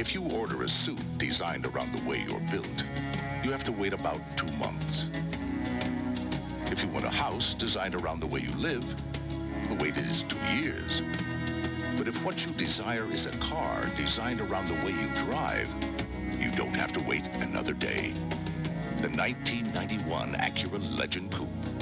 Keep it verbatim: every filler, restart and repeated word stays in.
If you order a suit designed around the way you're built, you have to wait about two months. If you want a house designed around the way you live, the wait is two years. But if what you desire is a car designed around the way you drive, you don't have to wait another day. The nineteen ninety-one Acura Legend Coupe.